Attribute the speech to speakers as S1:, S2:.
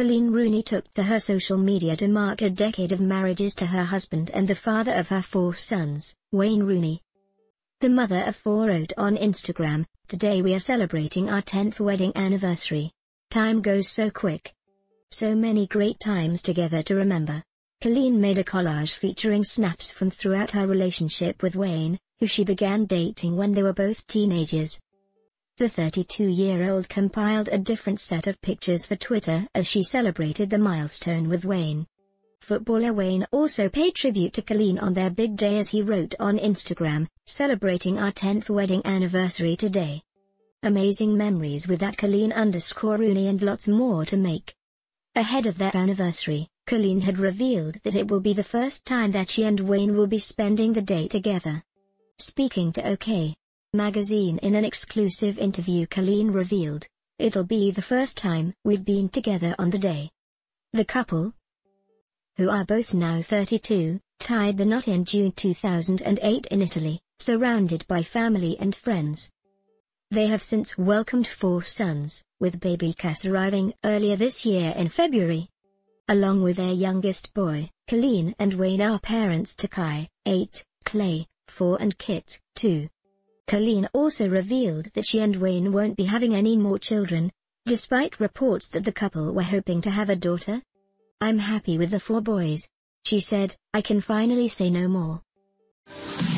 S1: Coleen Rooney took to her social media to mark a decade of marriages to her husband and the father of her 4 sons, Wayne Rooney. The mother of 4 wrote on Instagram, "Today we are celebrating our 10th wedding anniversary. Time goes so quick. So many great times together to remember." Coleen made a collage featuring snaps from throughout her relationship with Wayne, who she began dating when they were both teenagers. The 32-year-old compiled a different set of pictures for Twitter as she celebrated the milestone with Wayne. Footballer Wayne also paid tribute to Coleen on their big day as he wrote on Instagram, "Celebrating our 10th wedding anniversary today. Amazing memories with that Coleen_Rooney and lots more to make." Ahead of their anniversary, Coleen had revealed that it will be the first time that she and Wayne will be spending the day together. Speaking to OK! Magazine in an exclusive interview, Coleen revealed, "It'll be the first time we've been together on the day." The couple, who are both now 32, tied the knot in June 2008 in Italy, surrounded by family and friends. They have since welcomed 4 sons, with baby Cass arriving earlier this year in February. Along with their youngest boy, Coleen and Wayne are parents to Kai, 8, Clay, 4 and Kit, 2. Coleen also revealed that she and Wayne won't be having any more children, despite reports that the couple were hoping to have a daughter. "I'm happy with the 4 boys," she said, "I can finally say no more."